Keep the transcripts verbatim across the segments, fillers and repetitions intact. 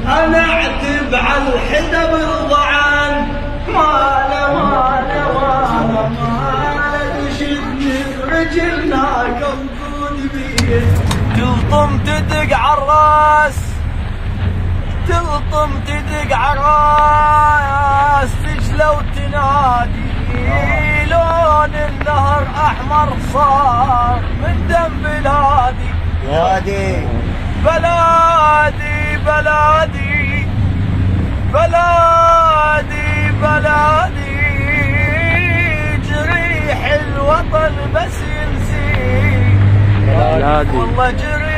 انا اعتب على الحدا برضعان ماله ماله ماله ماله تشدني برجلنا كوكود بيه تلطم تدق عالراس تلطم تدق عالراس تجلى وتنادي لون النهر احمر صار من دم بلادي بلادي بلادي بلادي بلادي بلادي جريح الوطن بس ينسي بلادي والله جريح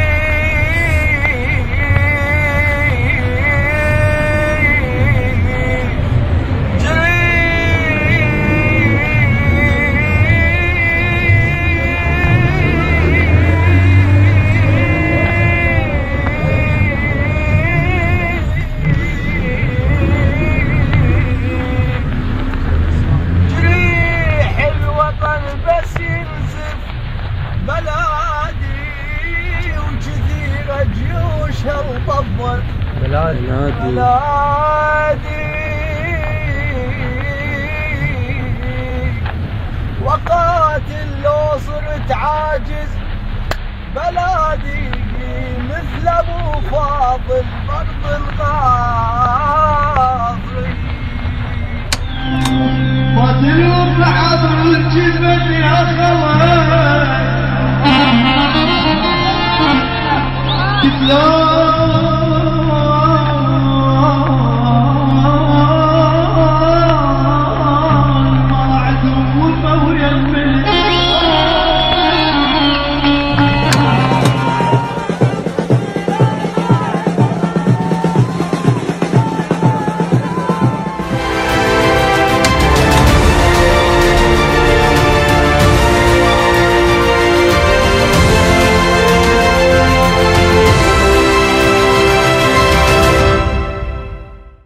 وطبل بلادي بلادي وقاتل لو صرت عاجز بلادي مثل ابو فاضل برض الغاضري قاتلوا بعبر الجبل يا خوان